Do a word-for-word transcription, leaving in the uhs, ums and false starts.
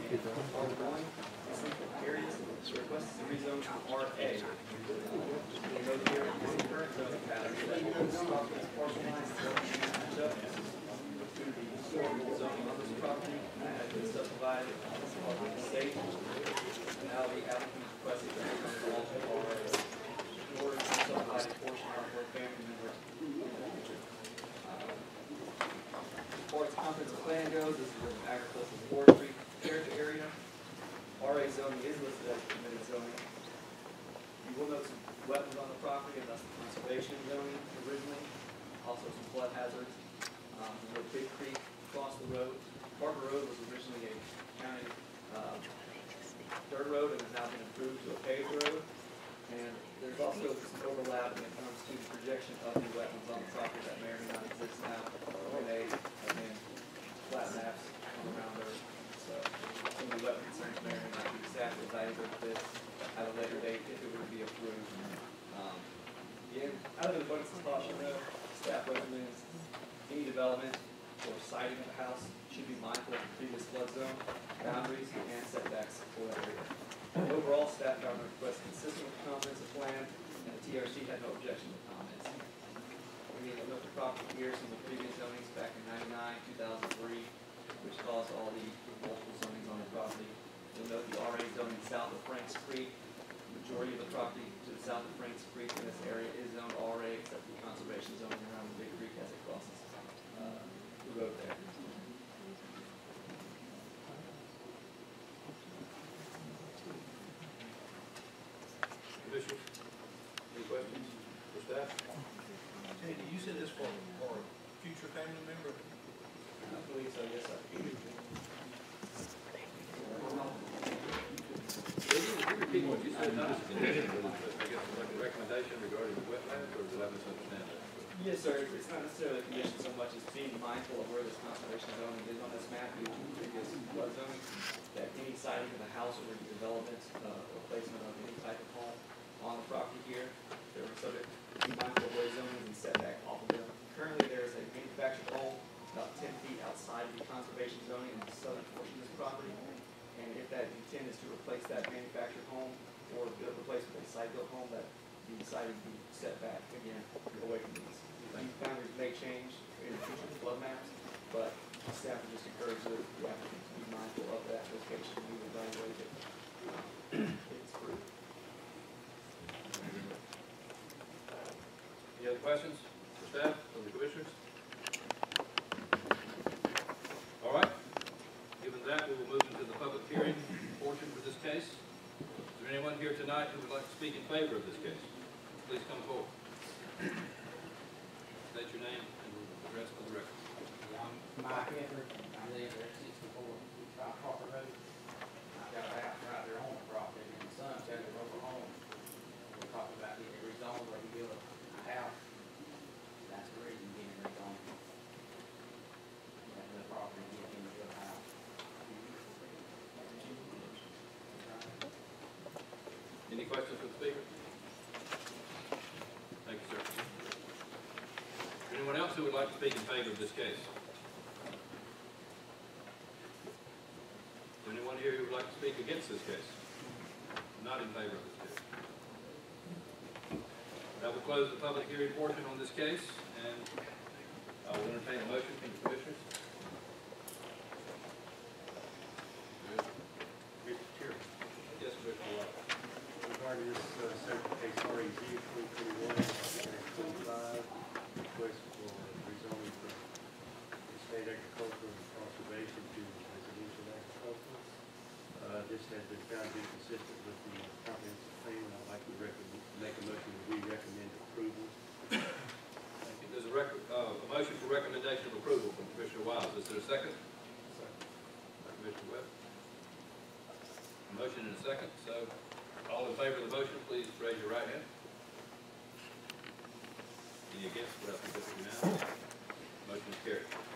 R one, essential areas, request to rezone to R A. You'll note here is the current zoning pattern that this property is parcel lines don't match up to the historical zoning on this property that has been subdivided as part of the state. Now the applicant is requesting to rezone to all R A. In order to subdivide a portion of our family member in the future. As far as the comprehensive plan goes, this is an agricultural forestry character area. R A zoning is listed as permitted zoning. You will note some wetlands on the property, and that's the conservation zoning originally. Also some flood hazards. Um, there's a big creek across the road. Parker Road was originally a county uh, dirt road and has now been improved to a paved road. And there's also some overlap when it comes to the projection of the wetlands on the property that may or may not exist now. When they, again, flat maps on around Earth. So some of the wetland concerns may or may not be exactly evaluated for this at a later date if it were to be approved. Um, again, out of the abundance of caution, though, staff recommends any development or siting of a house should be mindful of the previous flood zone boundaries and setbacks for that area. Overall, staff found the request consistent with the comprehensive plan, and the T R C had no objection to comments. We need to look at the property here, some of the previous zonings back in ninety-nine, two thousand three, which caused all the multiple zonings on the property. You'll note the R A zoning south of Franks Creek. The majority of the property to the south of Franks Creek in this area is zoned R A, except for the conservation zoning around the big creek as it crosses uh, the road there. Commissioners, any questions for staff? Sandy, you said this for, for a future family member? I believe so, yes, sir. Can you repeat what you said, not as a condition, but as, I guess, like a recommendation regarding the wetlands, or did I misunderstand that? Yes, sir. It's not necessarily a condition so much as being mindful of where this conservation zoning is on this map due to previous flood zoning, that any siting of a house or development uh, or placement of any type of home on the property here, they were subject to be mindful of where zoning and setback off of them. Currently, there is a manufactured home about ten feet outside of the conservation zoning in the southern portion of this property. And if that intent is to replace that manufactured home or build, replace with a site-built home, that the siting be set back again away from these. These boundaries may change in future flood maps, but staff would just encourage the applicant to be mindful of that location when we evaluate it if it's approved. Any other questions for staff, from the commissioners? All right. Given that, we will move into the public hearing portion for this case. Is there anyone here tonight who would like to speak in favor of this case? Please come forward. State your name and address for the record. I'm Mike Etheridge. I live there at sixty-four Quarter Road. I've got a house right there on the property, and my son's got a mobile home. We talked about getting it rezoned where he built a house. That's the reason getting it rezoned. That the property get him to build a house. Any questions for the speaker? Thank you, sir. Anyone else who would like to speak in favor of this case? Is there anyone here who would like to speak against this case? Not in favor of this case. That will close the public hearing portion on this case, and I will entertain a motion from the commissioners. Mister Chairman. Yes, Commissioner White. Regarding this uh, separate case R E Z twenty twenty-one twenty-five, request for rezoning from state agricultural and conservation to residential agricultural. Uh, this has been found to be consistent with the comprehensive plan. I'd like to recommend, make a motion that we recommend approval. Thank you. There's a, rec uh, a motion for recommendation of approval from Commissioner Wiles. Is there a second? Second. By Commissioner Webb. A motion and a second. So, all in favor of the motion, please raise your right hand. Any against? What else is now? Motion is carried.